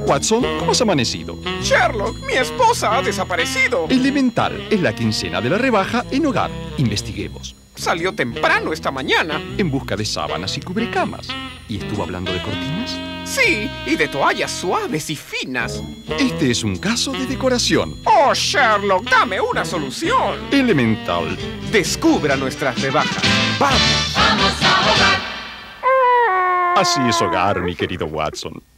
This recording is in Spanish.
Watson, ¿cómo has amanecido? Sherlock, mi esposa ha desaparecido. Elemental, es la quincena de la rebaja en hogar. Investiguemos. Salió temprano esta mañana. En busca de sábanas y cubrecamas. ¿Y estuvo hablando de cortinas? Sí, y de toallas suaves y finas. Este es un caso de decoración. Oh, Sherlock, dame una solución. Elemental. Descubra nuestras rebajas. ¡Vamos! ¡Vamos a hogar! Así es hogar, mi querido Watson.